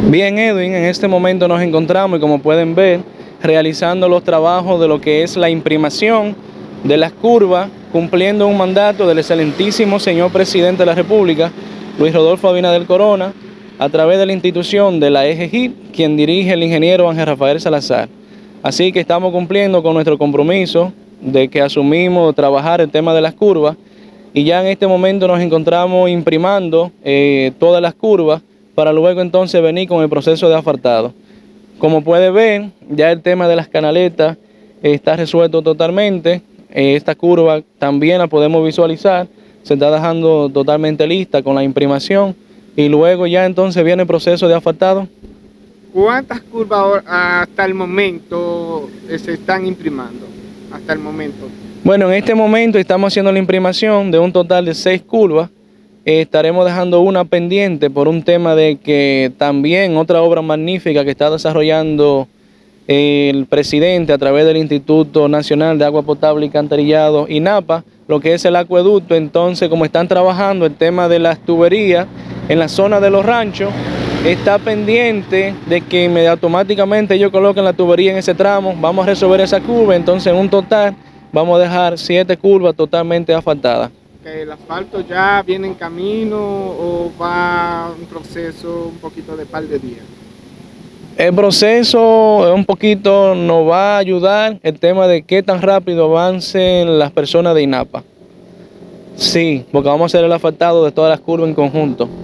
Bien, Edwin, en este momento nos encontramos y como pueden ver, realizando los trabajos de lo que es la imprimación de las curvas, cumpliendo un mandato del excelentísimo señor presidente de la República, Luis Rodolfo Abinader Corona, a través de la institución de la EGIP, quien dirige el ingeniero Ángel Rafael Salazar. Así que estamos cumpliendo con nuestro compromiso de que asumimos trabajar el tema de las curvas y ya en este momento nos encontramos imprimando todas las curvas para luego entonces venir con el proceso de asfaltado. Como puede ver, ya el tema de las canaletas está resuelto totalmente. Esta curva también la podemos visualizar, se está dejando totalmente lista con la imprimación y luego ya entonces viene el proceso de asfaltado. ¿Cuántas curvas hasta el momento se están imprimando? Hasta el momento. Bueno, en este momento estamos haciendo la imprimación de un total de 6 curvas. Estaremos dejando una pendiente por un tema de que también otra obra magnífica que está desarrollando el presidente a través del Instituto Nacional de Agua Potable y Cantarillado, INAPA, lo que es el acueducto. Entonces, como están trabajando el tema de las tuberías en la zona de los ranchos, está pendiente de que automáticamente ellos coloquen la tubería en ese tramo. Vamos a resolver esa curva, entonces en un total vamos a dejar 7 curvas totalmente asfaltadas. ¿El asfalto ya viene en camino o va un proceso un poquito de par de días? El proceso un poquito nos va a ayudar el tema de qué tan rápido avancen las personas de INAPA. Sí, porque vamos a hacer el asfaltado de todas las curvas en conjunto.